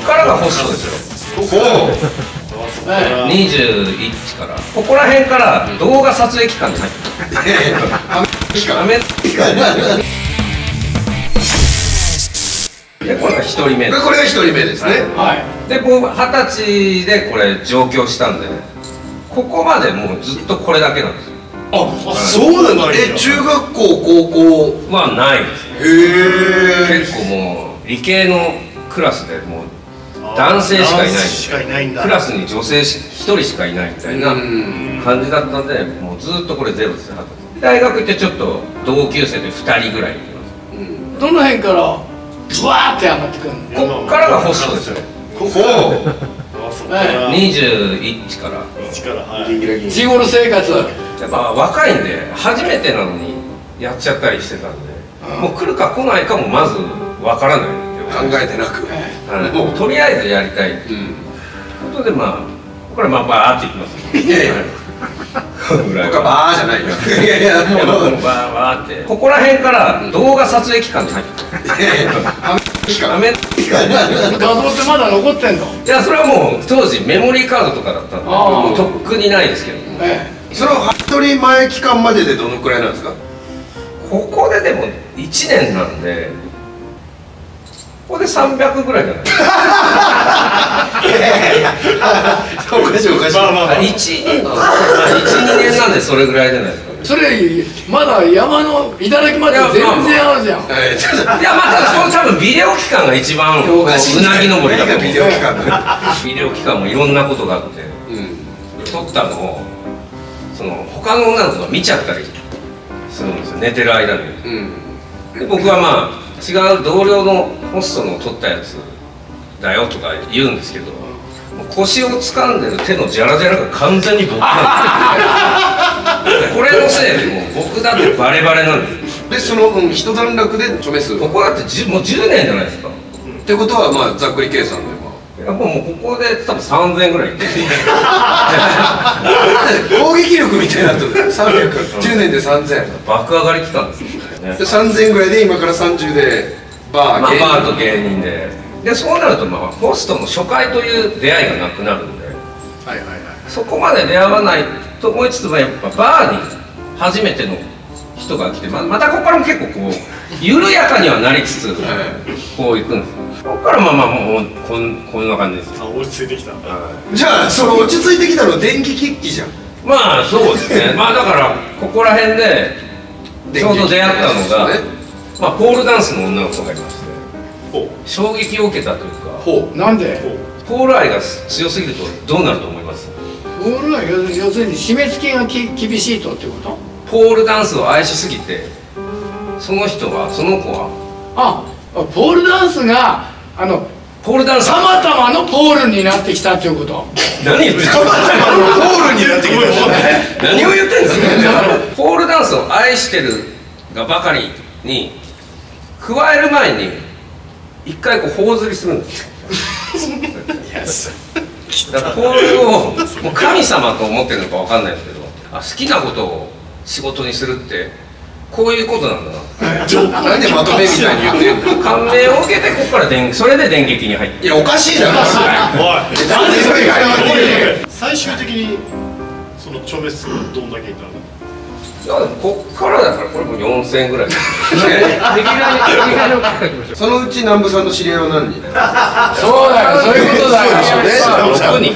っからがホストですよ。21からここら辺から動画撮影期間に入ってで、これが1人目です。 これが1人目ですね。 で、僕20歳でこれ上京したんで、ここまでもうずっとこれだけなんですよ。 あ、そうなんだ。中学校高校はないですね。 へえ。 結構もう理系のクラスでもう男性しかいないんで、クラスに女性1人しかいないみたいな感じだったんで、もうずっとこれゼロですよ。大学行ってちょっと同級生で2人ぐらいいます。 どの辺からブワーって上がってくるの？ こっからがホストですよ。 ここ 21から日頃生活やっぱ若いんで初めてなのにやっちゃったりしてたんで、もう来るか来ないかもまずわからない考えてなく、 もうとりあえずやりたいっていうことで、まあこれバーっていきます。 いやいや僕はバーじゃないよ。いやいや、もうバーってここら辺から動画撮影期間に入って画像ってまだ残ってんの？ いや、それはもう当時メモリーカードとかだったんでもうとっくにないですけど、 それは服部前期間まででどのくらいなんですか？ ここででも1年なんで、ここで300ぐらいじゃないですか。 おかしいおかしい。 1、2年なんでそれぐらいじゃないですか。 それまだ山の頂まで全然あるじゃん。 いや、まあ多分ビデオ期間が一番うなぎ登りだと思う。ビデオ期間もいろんなことがあって、撮ったのをその他の女の子が見ちゃったりするんですよ、寝てる間に。で、僕はまあ違う同僚のホストの撮ったやつだよとか言うんですけど、腰を掴んでる手のジャラジャラが完全に僕なんですよ。これのせいでもう僕だってバレバレなんです。 で、その一段落で著名数ここだってもう10年じゃないですか。 ってことはまあざっくり計算でやっぱもうここで多分3000ぐらいいって攻撃力みたいになってる。310年で3000 爆上がり期間ですよね。 で3000ぐらいで今から30でバーと芸人でそうなるとまあホストの初回という出会いがなくなるんで、そこまで出会わないと思いつつもやっぱバーに初めての人が来て、またここからも結構こう緩やかにはなりつつこう行くんですよ。ここからまあもうこんな感じですよ。 落ち着いてきた。 じゃあその落ち着いてきたの電気機器じゃん。 まあそうですね。まあだからここら辺でちょうど出会ったのが、まあポールダンスの女の子がいまして、衝撃を受けたというか。 なんで？ ポール愛が強すぎるとどうなると思います？ ポール愛要するに締め付けが厳しいとってこと？ ポールダンスを愛しすぎて、その子はポールダンスがポールダンスたまたまのポールになってきたっていうこと？ 何言ってんですか？ たまたまのポールになってきた。 何を言ってんですか？ポールダンスを愛してるがばかりに加える前に一回こう頬ずりするんですよ。だからポールをもう神様と思ってるのかわかんないですけど、好きなことを仕事にするってこういうことなんだな。 なんでまとめみたいに言ってんの？ 感銘を受けてここからそれで電撃に入って。 いやおかしいだろ。 なんでそれが最終的にその著名数どんだけいたの？ いやでもこっからだからこれも4000円ぐらい。 そのうち南部さんの知り合いは何人？ そうだよ、そういうことだよ。 6人。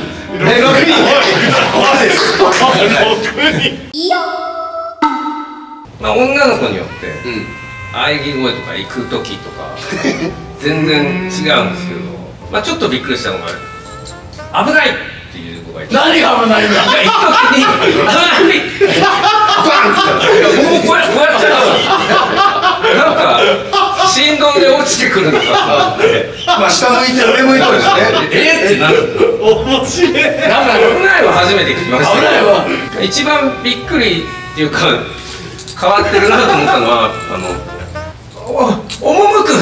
まあ女の子によって喘ぎ声とか行く時とか全然違うんですけど、まあちょっとびっくりしたのが危ないっていう子がいて、 何が危ないんだ？ 行く時に危ないバンってこうやってなんか振動で落ちてくるのかと思って、 まあ下向いて上向いてるんですね。 ってなる。 面白い。 なんか危ないは初めて聞きましたけど、一番びっくりっていうか変わってるなと思ったのは赴く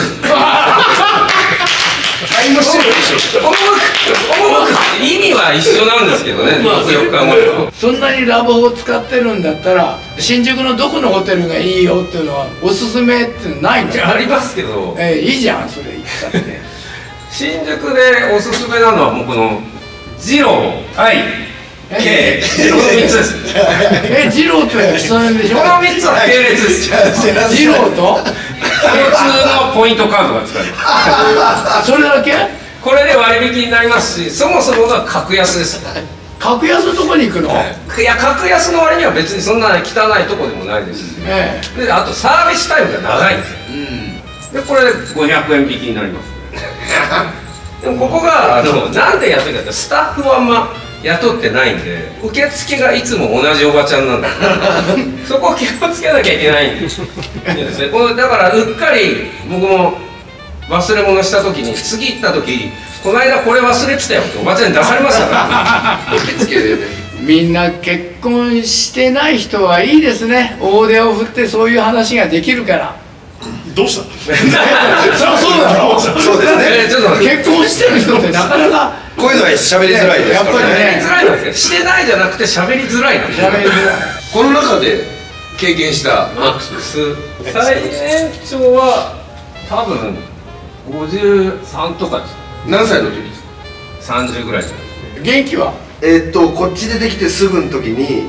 タイムシフトでしょ。 赴くって意味は一緒なんですけどね、よく考えると。 そんなにラボを使ってるんだったら新宿のどこのホテルがいいよっていうのはおすすめってないの？ ありますけど、 いいじゃんそれ言ったって。 新宿でおすすめなのはもうこの二郎、はい、K、この3つです。 二郎ってそれでしょ。 この3つは系列です。 二郎と共通のポイントカードが使えます。 それだけ？ これで割引になりますし、そもそもが格安です。 格安のとこに行くの？ いや、格安の割には別にそんな汚いとこでもないですし、であとサービスタイムが長いんですよ。でこれで500円引きになります。でもここがなんで雇いかってスタッフはあんま雇ってないんで、受付がいつも同じおばちゃんなんだそこを気をつけなきゃいけないんですね。だからうっかり僕も忘れ物した時に、次行った時この間これ忘れてたよっておばちゃんに出されましたから受付で。 みんな結婚してない人はいいですね。大手を振ってそういう話ができるから。 どうしたそうだろう。 そうですね。 ちょっと結婚してる人ってなかなかこういうのは喋りづらいですからね。 喋りづらいなんですけど、してないじゃなくて喋りづらいなんですよ。 喋りづらい。 この中で経験したマックス最年長は多分53とかです。 何歳の時ですか ？30ぐらいじゃない。 元気は？ こっちでできてすぐの時に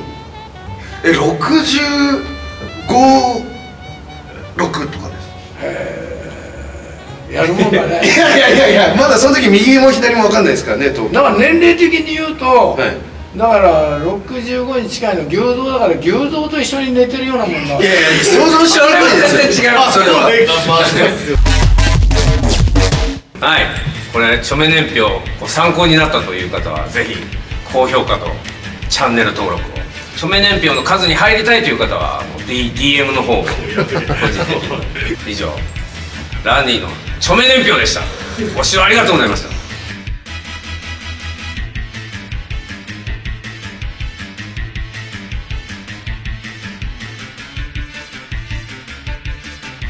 65、6とかです。 やるもんだね。 いやまだその時右も左も分かんないですからね。 だから年齢的に言うと、だから65に近いの牛蔵だから牛蔵と一緒に寝てるようなもんだ。 いや想像しちゃわないですよ。 違います。 それははい、これ著名年表参考になったという方はぜひ高評価とチャンネル登録を、著名年表の数に入りたいという方はDM の方を個人的に。以上ランディの著名年表でした。ご視聴ありがとうございました。